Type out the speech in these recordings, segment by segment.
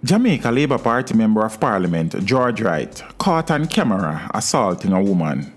Jamaica Labour Party Member of Parliament George Wright caught on camera assaulting a woman.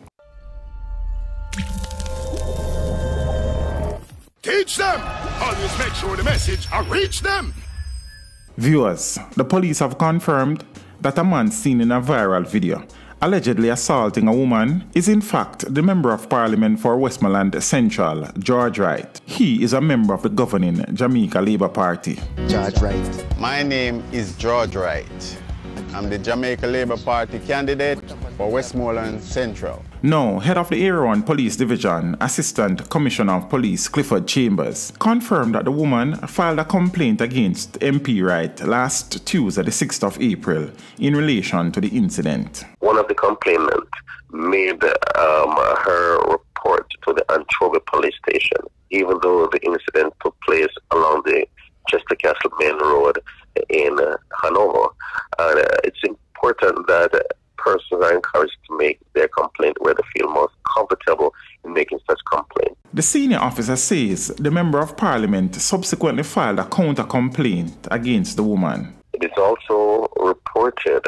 Teach them! Always make sure the message reach them! Viewers, the police have confirmed that a man seen in a viral video allegedly assaulting a woman is in fact the Member of Parliament for Westmoreland Central, George Wright. He is a member of the governing Jamaica Labour Party. George Wright. My name is George Wright. I'm the Jamaica Labour Party candidate for Westmoreland Central. Now, head of the Area 1 Police Division, Assistant Commissioner of Police Clifford Chambers, confirmed that the woman filed a complaint against MP Wright last Tuesday, the 6th of April, in relation to the incident. One of the complainants made her report to the Anchoga police station, even though the incident took place along the Chester Castle Main Road in Hanover. It's important that persons are encouraged to make their complaint where they feel most comfortable in making such complaint. The senior officer says the Member of Parliament subsequently filed a counter-complaint against the woman. It is also reported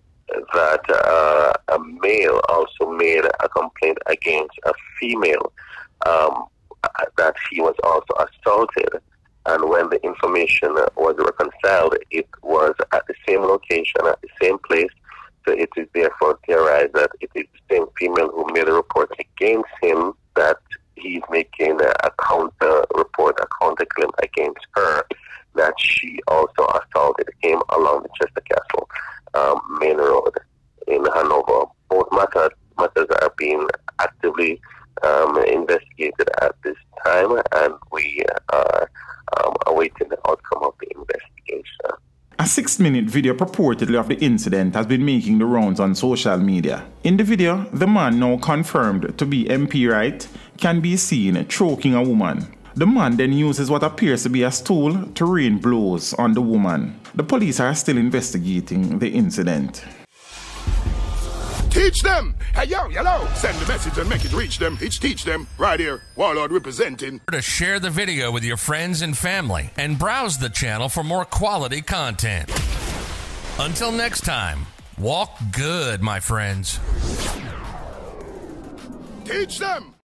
that a male also made a complaint against a female, that he was also assaulted. And when the information was reconciled, it was at the same location, at the same place. So it is therefore theorized that it is the same female who made a report against him, that he's making a counter report, a counter claim against her, that she also assaulted him along the Chester Castle Main Road in Hanover. Both matters are being actively investigated at this time, and we are awaiting the outcome of the investigation. A 6-minute video purportedly of the incident has been making the rounds on social media. In the video, the man, now confirmed to be MP Wright, can be seen choking a woman. The man then uses what appears to be a stool to rain blows on the woman. The police are still investigating the incident. Teach them! Hey, yo, hello! Send the message and make it reach them. It's teach them. Right here, Warlord representing. To share the video with your friends and family and browse the channel for more quality content. Until next time, walk good, my friends. Teach them!